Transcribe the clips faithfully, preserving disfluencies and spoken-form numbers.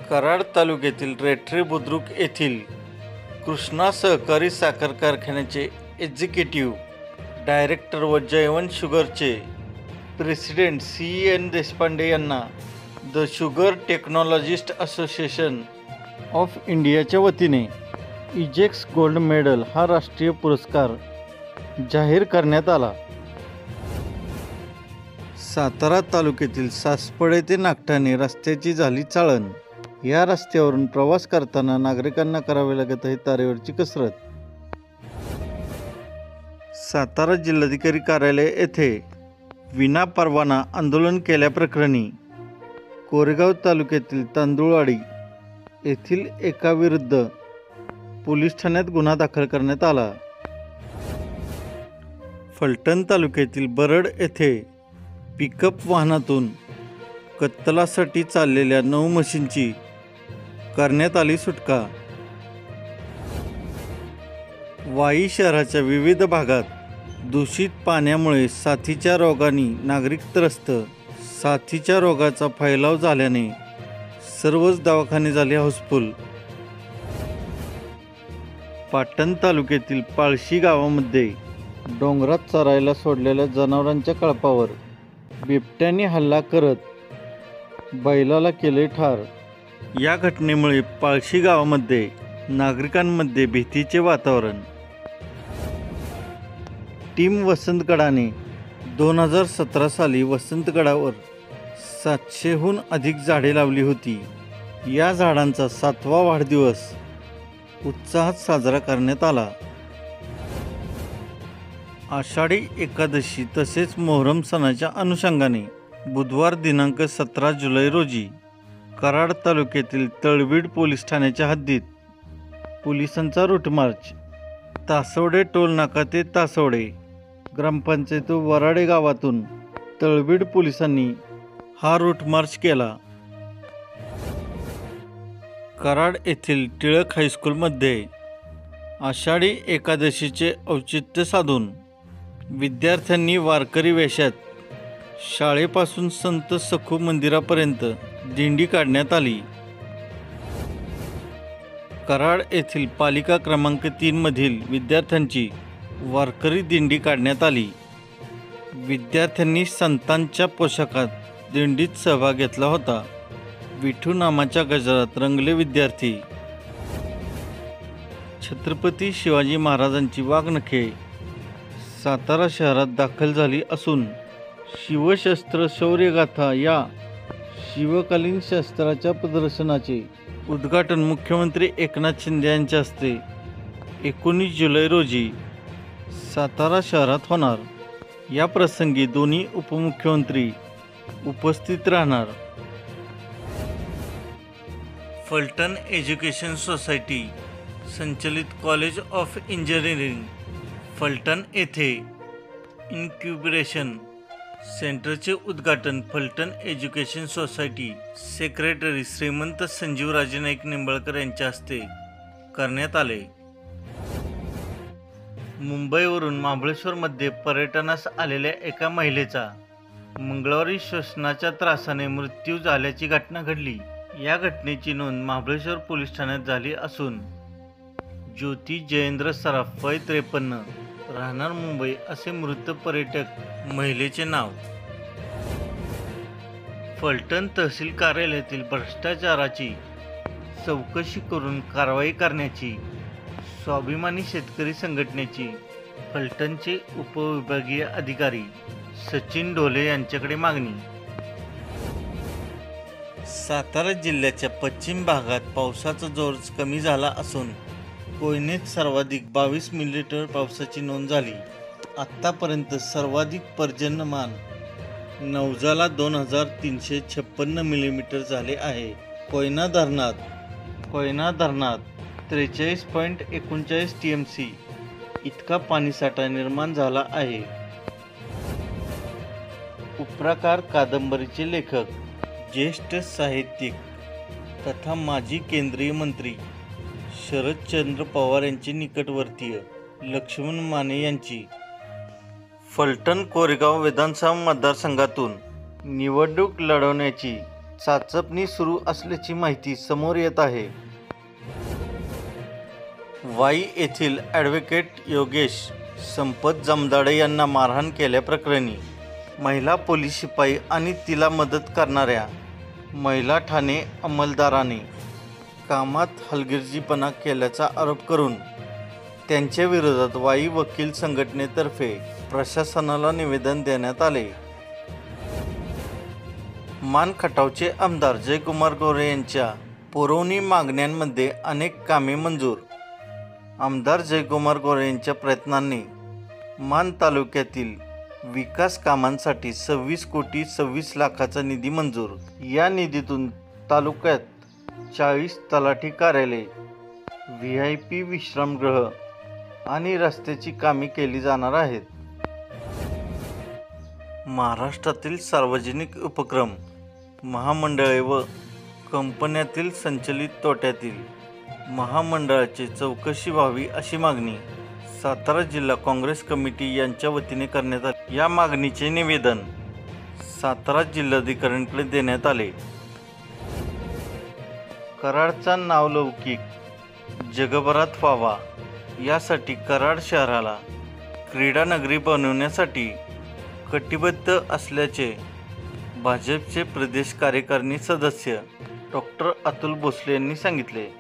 कराड तालुक्यातील रेठरे बुद्रुक येथील कृष्णा सहकारी साखर कारखान्याचे एक्झिक्युटिव्ह डायरेक्टर व जयवंत शुगरचे प्रेसिडेंट सी एन देशपांडे यांना the sugar technologist association of इंडियाच्या वतीने इजेक्स गोल्ड मेडल हा राष्ट्रीय पुरस्कार जाहीर करण्यात आला. सातारा तालुक्यातील सासपडे ते नागठाणे रस्त्याची झाली चाळण. या रस्त्यावरून प्रवास करताना नागरिकांना करावी लागत आहे तारेवरची कसरत. सातारा जिल्हाधिकारी कार्यालय येथे विना परवाना आंदोलन केल्याप्रकरणी कोरेगाव तालुक्यातील तांदुळवाडी येथील एकाविरुद्ध पोलीस ठाण्यात गुन्हा दाखल करण्यात आला. फलटण तालुक्यातील बरड येथे पिकअप वाहनातून कत्तलासाठी चाललेल्या नऊ म्हशींची करण्यात आली सुटका. वाई शहराच्या विविध भागात दूषित पाण्यामुळे साथीच्या रोगांनी नागरिक त्रस्त. साथीच्या रोगाचा फैलाव झाल्याने सर्वच दवाखाने झाले हाऊसफुल. पाटण तालुक्यातील पाळशी गावामध्ये डोंगरात चरायला सोडलेल्या जनावरांच्या कळपावर बिबट्याने हल्ला करत बैलाला केले ठार. या घटनेमुळे पाळशी गावामध्ये नागरिकांमध्ये भीतीचे वातावरण. टीम वसंतगडाने दोन हजार सतरा साली वसंतगडावर सातशेहून अधिक झाडे लावली होती. या झाडांचा सातवा वाढदिवस उत्साहात साजरा करण्यात आला. आषाढी एकादशी तसेच मोहरम सणाच्या अनुषंगाने बुधवार दिनांक सतरा जुलै रोजी कराड तालुक्यातील तळवीड पोलीस ठाण्याच्या हद्दीत पोलिसांचा रूट मार्च. तासवडे टोल नाका ते तासवडे ग्रामपंचायत वराडे गावातून तळवीड पोलिसांनी हा रूट मार्च केला. कराड येथील टिळक हायस्कूलमध्ये आषाढी एकादशीचे औचित्य साधून विद्यार्थ्यांनी वारकरी वेशात शाळेपासून संत सखू मंदिरापर्यंत दिंडी काढण्यात आली. कराड येथील पालिका क्रमांक तीन मधील विद्यार्थ्यांची वारकरी दिंडी काढण्यात आली. विद्यार्थ्यांनी संतांच्या पोशाखात दिंडीत सहभाग घेतला होता. विठू नामाच्या गजरात रंगले विद्यार्थी. छत्रपती शिवाजी महाराजांची वाघनखे सातारा शहरात दाखल झाली असून शिवशस्त्र शौर्यगाथा या शिवकालीन शस्त्राच्या प्रदर्शनाचे उद्घाटन मुख्यमंत्री एकनाथ शिंदे यांच्या हस्ते एकोणीस जुलै रोजी सातारा शहरात होणार. या प्रसंगी दोन्ही उपमुख्यमंत्री उपस्थित राहणार. फलटण एज्युकेशन सोसायटी संचलित कॉलेज ऑफ इंजिनिअरिंग फलटण येथे इन्क्युबेशन सेंटरचे उद्घाटन फलटण एज्युकेशन सोसायटी सेक्रेटरी श्रीमंत संजीवराजे नाईक निंबाळकर यांच्या हस्ते करण्यात आले. मुंबईवरून महाबळेश्वरमध्ये पर्यटनास आलेल्या एका महिलेचा मंगळवारी श्वसनाच्या त्रासाने मृत्यू झाल्याची घटना घडली. या घटनेची नोंद महाबळेश्वर पोलीस ठाण्यात झाली असून ज्योती जयेंद्र सराफ वय त्रेपन्न राहणार मुंबई असे मृत पर्यटक महिलेचे नाव. फलटण तहसील कार्यालयातील भ्रष्टाचाराची चौकशी करून कारवाई करण्याची स्वाभिमानी शेतकरी संघटनेची फलटणचे उपविभागीय अधिकारी सचिन ढोले यांच्याकडे मागणी. सातारा जिल्ह्याच्या पश्चिम भागात पावसाचा जोर कमी झाला असून कोयनेत सर्वाधिक बावीस मिलीमीटर पावसाची नोंद झाली. आत्तापर्यंत सर्वाधिक पर्जन्यमान नवजाला दोन हजार तीनशे छप्पन्न मिलीमीटर झाले आहे. कोयना धरणात कोयना धरणात त्रेचाळीस पॉईंट एकोणचाळीस टी एम सी इतका पाणीसाठा निर्माण झाला आहे. उपप्रकार कादंबरीचे लेखक ज्येष्ठ साहित्यिक तथा माजी केंद्रीय मंत्री शरदचंद्र पवार यांचे निकटवर्तीय लक्ष्मण माने यांची फलटण कोरेगाव विधानसभा मतदारसंघातून निवडणूक लढवण्याची चाचपणी सुरू असल्याची माहिती समोर येत आहे. वाई येथील ॲडव्होकेट योगेश संपत जमदाडे यांना मारहाण केल्याप्रकरणी महिला पोलीस शिपाई आणि तिला मदत करणाऱ्या महिला ठाणे अंमलदाराने कामात हलगर्जीपणा केल्याचा आरोप करून त्यांच्या विरोधात वाई वकील संघटनेतर्फे प्रशासनाला निवेदन देण्यात आले. मान खटावचे आमदार जयकुमार गोरे यांच्या पुरवणी मागण्यांमध्ये अनेक कामे मंजूर. आमदार जयकुमार गोरे यांच्या प्रयत्नांनी मान तालुक्यातील विकास कामांसाठी सव्वीस कोटी सव्वीस लाखाचा निधी मंजूर. या निधीतून तालुक्यात चाळीस तलाठी कार्यालय, व्ही आय पी विश्रामगृह आणि रस्त्याची कामे केली जाणार आहेत. महाराष्ट्रातील सार्वजनिक उपक्रम, महामंडळे व कंपन्यातील संचलित तोट्यातील महामंडळाची चौकशी व्हावी अशी मागणी सातारा जिल्हा काँग्रेस कमिटी यांच्या वतीने करण्यात आली. या मागणीचे निवेदन सातारा जिल्हाधिकाऱ्यांकडे देण्यात आले. कराडचा नावलौकिक जगभरात व्हावा यासाठी कराड शहराला क्रीडानगरी बनवण्यासाठी कटिबद्ध असल्याचे भाजपचे प्रदेश कार्यकारिणी सदस्य डॉक्टर अतुल भोसले यांनी सांगितले.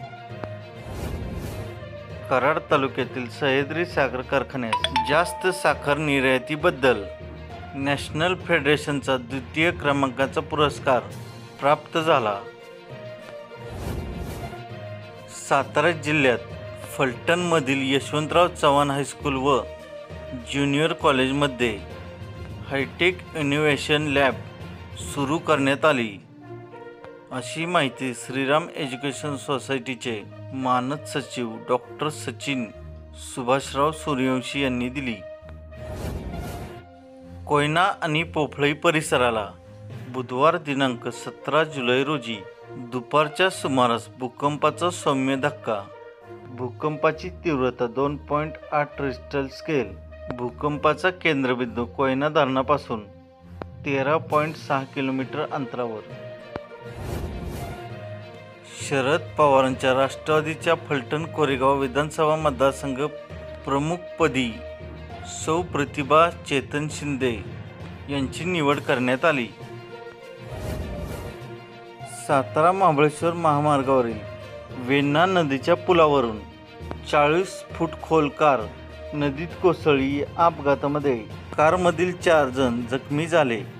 कराड तालुक्यातील सह्याद्री साखर कारखान्यास जास्त साखर निर्यातीबद्दल नॅशनल फेडरेशनचा द्वितीय क्रमांकाचा पुरस्कार प्राप्त झाला. सातारा जिल्ह्यात फलटणमधील यशवंतराव चव्हाण हायस्कूल व ज्युनियर कॉलेजमध्ये हायटेक इनोव्हेशन लॅब सुरू करण्यात आली, अशी माहिती श्रीराम एज्युकेशन सोसायटीचे मानद सचिव डॉक्टर सचिन सुभाषराव सूर्यवंशी यांनी दिली. कोयना आणि पोफळी परिसराला बुधवार दिनांक सतरा जुलै रोजी दुपारच्या सुमारास भूकंपाचा सौम्य धक्का. भूकंपाची तीव्रता दोन पॉईंट आठ रिश्टर स्केल. भूकंपाचा केंद्रबिंदू कोयना धरणापासून तेरा पॉईंट सहा किलोमीटर अंतरावर. शरद पवारांच्या राष्ट्रवादीच्या फलटण कोरेगाव विधानसभा मतदारसंघ प्रमुखपदी सौ प्रतिभा चेतन शिंदे यांची निवड करण्यात आली. सातारा महाबळेश्वर महामार्गावरील वेण्णा नदीच्या पुलावरून चाळीस फूट खोल कार नदीत कोसळली. या अपघातामध्ये कारमधील चार जण जखमी झाले.